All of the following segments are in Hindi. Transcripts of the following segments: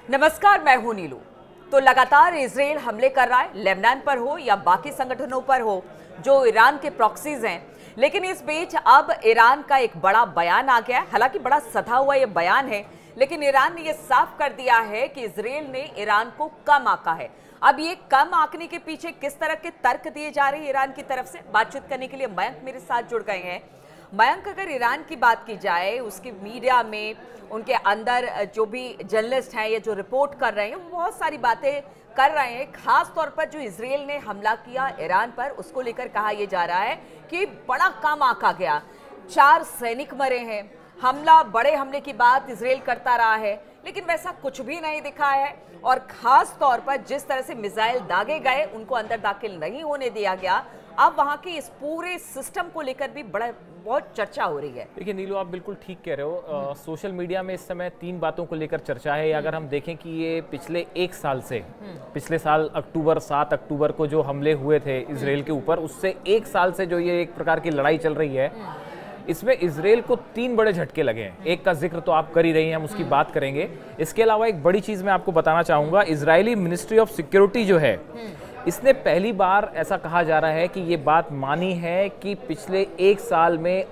नमस्कार, मैं हूं नीलू। तो लगातार इजराइल हमले कर रहा है, लेबनान पर हो या बाकी संगठनों पर हो जो ईरान के प्रॉक्सीज हैं। लेकिन इस बीच अब ईरान का एक बड़ा बयान आ गया है। हालांकि बड़ा सधा हुआ ये बयान है, लेकिन ईरान ने यह साफ कर दिया है कि इजराइल ने ईरान को कम आंका है। अब ये कम आंकने के पीछे किस तरह के तर्क दिए जा रहे हैं ईरान की तरफ से, बातचीत करने के लिए मयंक मेरे साथ जुड़ गए हैं। मयंक, अगर ईरान की बात की जाए, उसकी मीडिया में उनके अंदर जो भी जर्नलिस्ट हैं या जो रिपोर्ट कर रहे हैं, वो बहुत सारी बातें कर रहे हैं। खास तौर पर जो इजराइल ने हमला किया ईरान पर, उसको लेकर कहा यह जा रहा है कि बड़ा कम आंका गया, 4 सैनिक मरे हैं। हमला, बड़े हमले की बात इजराइल करता रहा है, लेकिन वैसा कुछ भी नहीं दिखा है। और खास तौर पर जिस तरह से मिसाइल दागे गए, उनको अंदर दाखिल नहीं होने दिया गया। अब वहां के इस पूरे सिस्टम को लेकर भी बहुत चर्चा हो रही है। देखिए नीलू, आप बिल्कुल ठीक कह रहे हो। सोशल मीडिया में इस समय 3 बातों को लेकर चर्चा है। अगर हम देखें कि ये पिछले 1 साल से, पिछले साल 7 अक्टूबर को जो हमले हुए थे इजराइल के ऊपर, उससे 1 साल से जो ये एक प्रकार की लड़ाई चल रही है, इसमें इजराइल को 3 बड़े झटके लगे हैं। एक का जिक्र तो आप कर ही रही हैं, हम उसकी बात करेंगे। इसके अलावा एक बड़ी चीज़ मैं आपको बताना चाहूँगा। इजरायली मिनिस्ट्री ऑफ सिक्योरिटी जो है, इसने पहली बार ऐसा कहा जा रहा है कि ये बात मानी है कि पिछले 1 साल में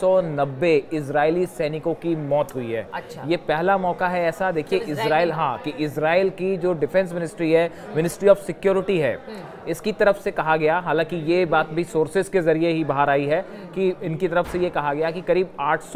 890 इजरायली सैनिकों की मौत हुई है। अच्छा। ये पहला मौका है ऐसा। देखिए इजराइल, कि इजराइल की जो डिफेंस मिनिस्ट्री है, मिनिस्ट्री ऑफ सिक्योरिटी है, इसकी तरफ से कहा गया, हालांकि ये बात भी सोर्सेस के जरिए ही बाहर आई है कि इनकी तरफ से ये कहा गया कि करीब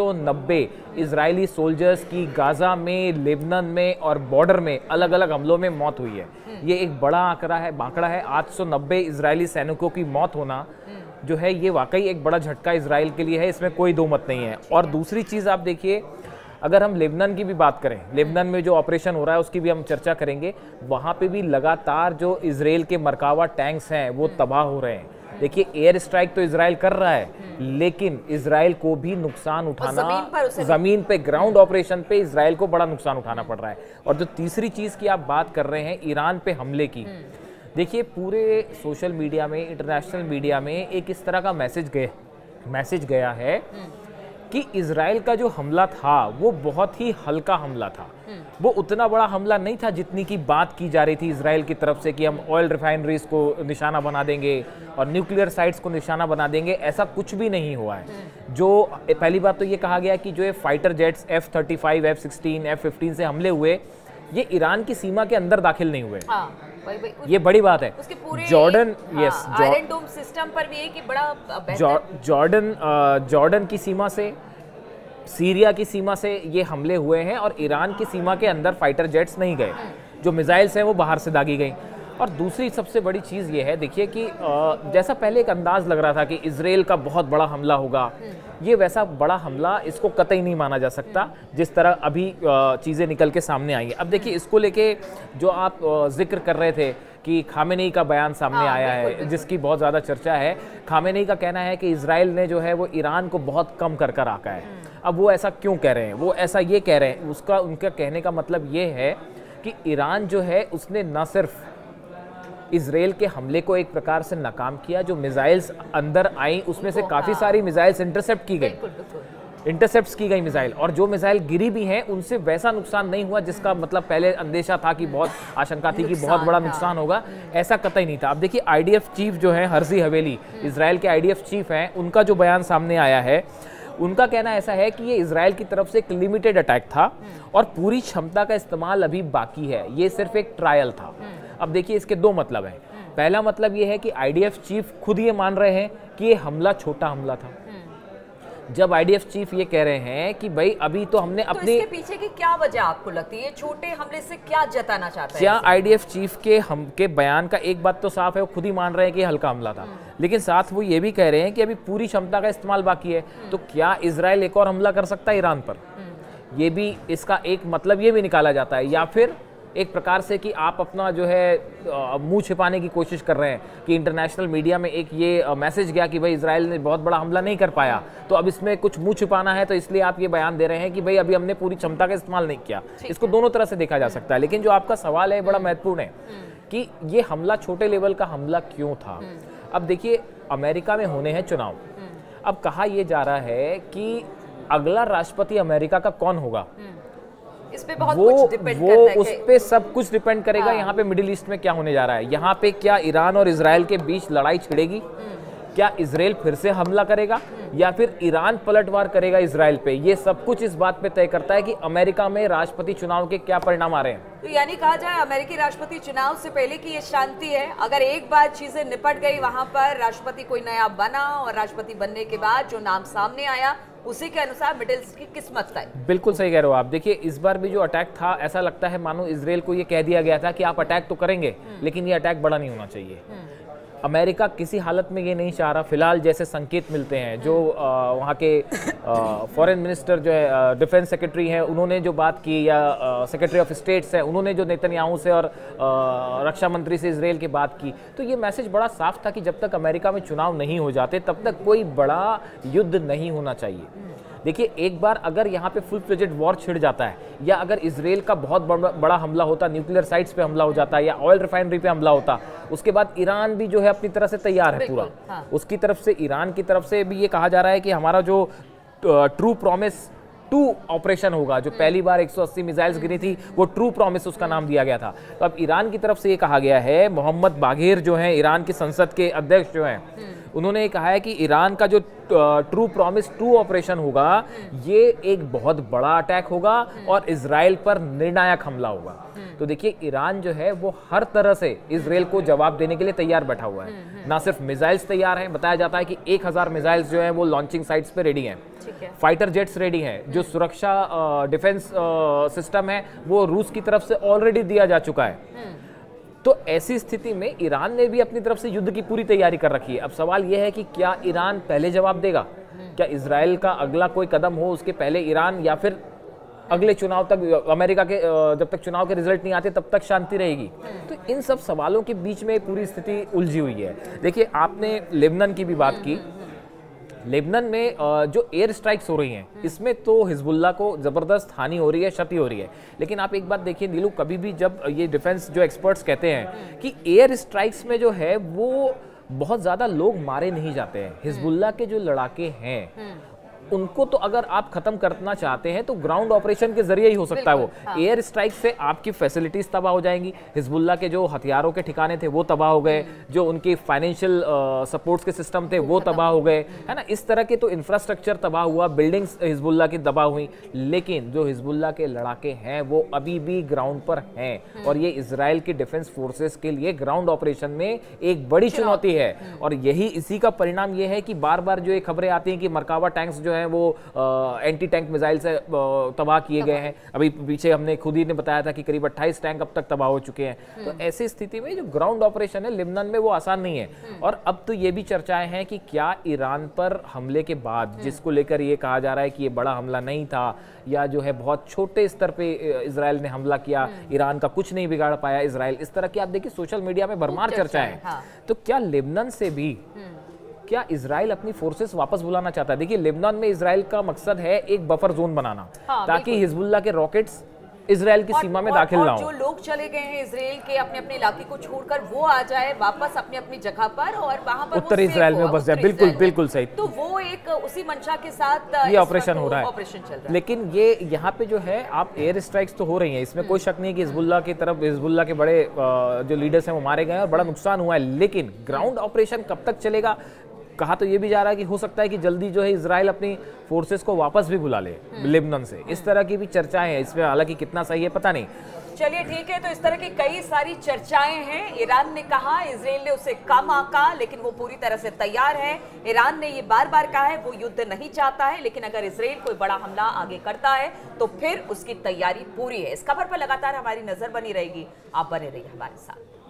890 इजरायली सोल्जर्स की गाजा में, लेबनान में और बॉर्डर में अलग अलग हमलों में मौत हुई है। ये एक बड़ा आंकड़ा है। 890 इजरायली सैनिकों की मौत होना जो है, ये वाकई एक बड़ा झटका इजराइल के लिए है, इसमें कोई दो मत नहीं है। और दूसरी चीज़ आप देखिए, अगर हम लेबनान की भी बात करें, लेबनान में जो ऑपरेशन हो रहा है उसकी भी हम चर्चा करेंगे। वहाँ पे भी लगातार जो इजराइल के मरकावा टैंक्स हैं वो तबाह हो रहे हैं। देखिए एयर स्ट्राइक तो इजराइल कर रहा है, लेकिन इजराइल को भी नुकसान उठाना, जमीन पे ग्राउंड ऑपरेशन पे इजराइल को बड़ा नुकसान उठाना पड़ रहा है। और जो तीसरी चीज़ की आप बात कर रहे हैं, ईरान पे हमले की, देखिए पूरे सोशल मीडिया में, इंटरनेशनल मीडिया में एक इस तरह का मैसेज गया है कि इजराइल का जो हमला था वो बहुत ही हल्का हमला था। वो उतना बड़ा हमला नहीं था जितनी की बात की जा रही थी इजराइल की तरफ से कि हम ऑयल रिफाइनरीज को निशाना बना देंगे और न्यूक्लियर साइट्स को निशाना बना देंगे। ऐसा कुछ भी नहीं हुआ है। जो पहली बात तो ये कहा गया कि जो ये fighter jets F-35, F-16, F-15 से हमले हुए, ये ईरान की सीमा के अंदर दाखिल नहीं हुए। ये बड़ी बात है। Jordan, yes, iron dome system पर भी है कि बड़ा जॉर्डन की सीमा से, सीरिया की सीमा से ये हमले हुए हैं और ईरान की सीमा के अंदर फाइटर जेट्स नहीं गए। जो मिसाइल्स हैं वो बाहर से दागी गई। और दूसरी सबसे बड़ी चीज़ ये है, देखिए कि जैसा पहले एक अंदाज लग रहा था कि इजराइल का बहुत बड़ा हमला होगा, ये वैसा बड़ा हमला इसको कतई नहीं माना जा सकता जिस तरह अभी चीज़ें निकल के सामने आई हैं। अब देखिए इसको लेके जो आप जिक्र कर रहे थे कि खामेनेई का बयान सामने आया है, जिसकी बहुत ज़्यादा चर्चा है। खामेनेई का कहना है कि इजराइल ने जो है वो ईरान को बहुत कम कर आका है। अब वो ऐसा क्यों कह रहे हैं? वो ऐसा ये कह रहे हैं, उनका कहने का मतलब ये है कि ईरान जो है उसने न सिर्फ इजराइल के हमले को एक प्रकार से नाकाम किया, जो मिसाइल्स अंदर आई उसमें से काफ़ी सारी मिसाइल्स इंटरसेप्ट की गई मिसाइल, और जो मिसाइल गिरी भी हैं उनसे वैसा नुकसान नहीं हुआ जिसका मतलब पहले अंदेशा था कि बहुत आशंका थी कि बहुत बड़ा नुकसान होगा। ऐसा कतई नहीं था। अब देखिए IDF चीफ जो है, हर्जी हवेली, इजराइल के IDF चीफ हैं, उनका जो बयान सामने आया है, उनका कहना ऐसा है कि ये इजराइल की तरफ से एक लिमिटेड अटैक था और पूरी क्षमता का इस्तेमाल अभी बाकी है, ये सिर्फ एक ट्रायल था। अब देखिए इसके 2 मतलब हैं। पहला मतलब ये है कि IDF चीफ खुद ये मान रहे हैं कि ये हमला छोटा हमला था। जब IDF चीफ ये कह रहे हैं कि भाई अभी तो हमने अपने, इसके पीछे की क्या वजह आपको लगती है? छोटे हमले से क्या जताना चाहता है? क्या IDF चीफ के बयान का एक बात तो साफ है, वो खुद ही मान रहे हैं कि हल्का हमला था, लेकिन साथ वो ये भी कह रहे हैं कि अभी पूरी क्षमता का इस्तेमाल बाकी है। तो क्या इजराइल एक और हमला कर सकता है ईरान पर? ये भी, इसका एक मतलब ये भी निकाला जाता है। या फिर एक प्रकार से कि आप अपना जो है मुंह छिपाने की कोशिश कर रहे हैं कि इंटरनेशनल मीडिया में एक ये मैसेज गया कि भाई इजराइल ने बहुत बड़ा हमला नहीं कर पाया, तो अब इसमें कुछ मुंह छिपाना है, तो इसलिए आप ये बयान दे रहे हैं कि भाई अभी हमने पूरी क्षमता का इस्तेमाल नहीं किया। इसको दोनों तरह से देखा जा सकता है। लेकिन जो आपका सवाल है बड़ा महत्वपूर्ण है कि ये हमला छोटे लेवल का हमला क्यों था। अब देखिए अमेरिका में होने हैं चुनाव। अब कहा यह जा रहा है कि अगला राष्ट्रपति अमेरिका का कौन होगा, इस पे बहुत कुछ डिपेंड करता है उस पे सब कुछ डिपेंड करेगा। यहाँ पे मिडिल ईस्ट में क्या होने जा रहा है, यहाँ पे क्या ईरान और इजराइल के बीच लड़ाई छिड़ेगी, क्या इजराइल फिर से हमला करेगा या फिर ईरान पलटवार करेगा इजराइल पे, ये सब कुछ इस बात पे तय करता है कि अमेरिका में राष्ट्रपति चुनाव के क्या परिणाम आ रहे हैं। तो यानी कहा जाए अमेरिकी राष्ट्रपति चुनाव से पहले की ये शांति है, अगर एक बार चीजें निपट गई, वहां पर राष्ट्रपति कोई नया बना और राष्ट्रपति बनने के बाद जो नाम सामने आया उसी के अनुसार मिडिल ईस्ट की किस्मत तय। बिल्कुल सही कह रहे हो आप। देखिए इस बार भी जो अटैक था, ऐसा लगता है मानो इजराइल को ये कह दिया गया था कि आप अटैक तो करेंगे लेकिन ये अटैक बड़ा नहीं होना चाहिए। अमेरिका किसी हालत में ये नहीं चाह रहा, फिलहाल जैसे संकेत मिलते हैं, जो वहाँ के फॉरेन मिनिस्टर जो है, डिफेंस सेक्रेटरी हैं, उन्होंने जो बात की, या सेक्रेटरी ऑफ स्टेट्स हैं, उन्होंने जो नेतन्याहू से और रक्षा मंत्री से इजराइल की बात की, तो ये मैसेज बड़ा साफ था कि जब तक अमेरिका में चुनाव नहीं हो जाते तब तक कोई बड़ा युद्ध नहीं होना चाहिए। देखिए एक बार अगर यहाँ पे फुल फ्लेजेड वॉर छिड़ जाता है, या अगर इजराइल का बहुत बड़ा हमला होता, न्यूक्लियर साइट्स पे हमला हो जाता है या ऑयल रिफाइनरी पे हमला होता, उसके बाद ईरान भी जो है अपनी तरह से तैयार है पूरा। हाँ। उसकी तरफ से, ईरान की तरफ से भी ये कहा जा रहा है कि हमारा जो ट्रू प्रॉमिस 2 ऑपरेशन होगा, जो पहली बार 180 मिसाइल्स गिरी थी, वो ट्रू प्रॉमिस उसका नाम दिया गया था। तो अब ईरान की तरफ से ये कहा गया है, मोहम्मद बाघेर जो हैं ईरान की संसद के अध्यक्ष जो हैं, उन्होंने कहा है कि ईरान का जो ट्रू प्रॉमिस 2 ऑपरेशन होगा, ये एक बहुत बड़ा अटैक होगा और इजराइल पर निर्णायक हमला होगा। तो देखिए ईरान जो है वो हर तरह से इजराइल को जवाब देने के लिए तैयार बैठा हुआ है। ना सिर्फ मिसाइल्स तैयार हैं, बताया जाता है कि 1000 मिसाइल्स जो हैं वो लॉन्चिंग साइट्स पे रेडी हैं, फाइटर जेट्स रेडी हैं, जो सुरक्षा डिफेंस सिस्टम है वो रूस की तरफ से ऑलरेडी दिया जा चुका है। तो ऐसी स्थिति में ईरान ने भी अपनी तरफ से युद्ध की पूरी तैयारी कर रखी है। अब सवाल यह है कि क्या ईरान पहले जवाब देगा, क्या इजराइल का अगला कोई कदम हो उसके पहले ईरान, या फिर अगले चुनाव तक, अमेरिका के जब तक चुनाव के रिजल्ट नहीं आते तब तक शांति रहेगी। तो इन सब सवालों के बीच में पूरी स्थिति उलझी हुई है। देखिए आपने लेबनान की भी बात की, लेबनान में जो एयर स्ट्राइक्स हो रही हैं, इसमें तो हिजबुल्लाह को ज़बरदस्त हानि हो रही है, क्षति हो रही है। लेकिन आप एक बात देखिए नीलू, कभी भी जब ये डिफेंस जो एक्सपर्ट्स कहते हैं कि एयर स्ट्राइक्स में जो है वो बहुत ज़्यादा लोग मारे नहीं जाते हैं, हिजबुल्लाह के जो लड़ाके हैं उनको तो अगर आप खत्म करना चाहते हैं तो ग्राउंड ऑपरेशन के जरिए ही हो सकता है वो। हाँ। एयर स्ट्राइक से आपकी फैसिलिटीज तबाह हो जाएंगी, हिजबुल्लाह के जो हथियारों के ठिकाने थे वो तबाह हो गए, जो उनके फाइनेंशियल सपोर्ट्स के सिस्टम थे वो तबाह हो गए, है ना। इस तरह के तो इंफ्रास्ट्रक्चर तबाह हुआ, बिल्डिंग्स हिजबुल्लाह की तबाह हुई। लेकिन जो हिजबुल्लाह के लड़ाके हैं वो अभी भी ग्राउंड पर हैं, और ये इजराइल की डिफेंस फोर्सेस के लिए ग्राउंड ऑपरेशन में एक बड़ी चुनौती है। और यही इसी का परिणाम ये है कि बार बार जो ये खबरें आती हैं कि मरकावा टैंक्स जो हैं वो एंटी टैंक मिसाइल से तबाह किए गए हैं। अभी पीछे हमने खुद ही ने बताया था कि करीब 28 टैंक अब तक तबाह हो चुके हैं। तो ऐसी स्थिति में जो ग्राउंड ऑपरेशन है लेबनान में वो आसान नहीं है। और अब तो ये भी चर्चाएं हैं कि क्या ईरान पर हमले के बाद, जिसको लेकर ये कहा जा रहा है कि ये बड़ा हमला नहीं था, या जो है बहुत छोटे स्तर पे इजराइल ने हमला किया, ईरान का कुछ नहीं बिगाड़ पाया इजराइल, इस तरह की आप देखिए सोशल मीडिया में भरमार चर्चाएं हैं। हाँ। तो क्या लेबनान से भी क्या इजराइल अपनी फोर्सेस वापस बुलाना चाहता है? देखिए लेबनान में इजराइल का मकसद है एक बफर जोन बनाना, हाँ, ताकि हिजबुल्लाह के रॉकेट्स इजराइल की सीमा में दाखिल ना हो। जो लोग चले गए हैं इजराइल के अपने अपने इलाके को छोड़कर, वो आ जाए वापस अपनी अपनी जगह पर और वहां पर उत्तर इजराइल में बस जाए। बिल्कुल बिल्कुल सही। तो वो एक उसी मंशा के साथ ये ऑपरेशन हो रहा है, ऑपरेशन चल रहा है। लेकिन ये यहाँ पे जो है आप एयर स्ट्राइक्स तो हो रही हैं, इसमें कोई शक नहीं कि हिजबुल्लाह की तरफ, हिजबुल्लाह के बड़े जो लीडर्स हैं वो मारे गए और बड़ा नुकसान हुआ है। लेकिन ग्राउंड ऑपरेशन कब तक चलेगा? कहा तो ये भी जा रहा है कि हो सकता है कि जल्दी जो है इजराइल अपनी फोर्सेस को वापस भी बुला ले लेबनान से। इस तरह की भी चर्चाएं हैं, इसमें हालांकि कितना सही है पता नहीं। चलिए ठीक है, तो इस तरह की कई सारी चर्चाएं हैं। ईरान ने कहा, इजराइल ने उसे कम आंका, लेकिन वो पूरी तरह से तैयार है। ईरान ने ये बार बार कहा है वो युद्ध नहीं चाहता है, लेकिन अगर इजराइल कोई बड़ा हमला आगे करता है तो फिर उसकी तैयारी पूरी है। इस खबर पर लगातार हमारी नजर बनी रहेगी, आप बने रहिए हमारे साथ।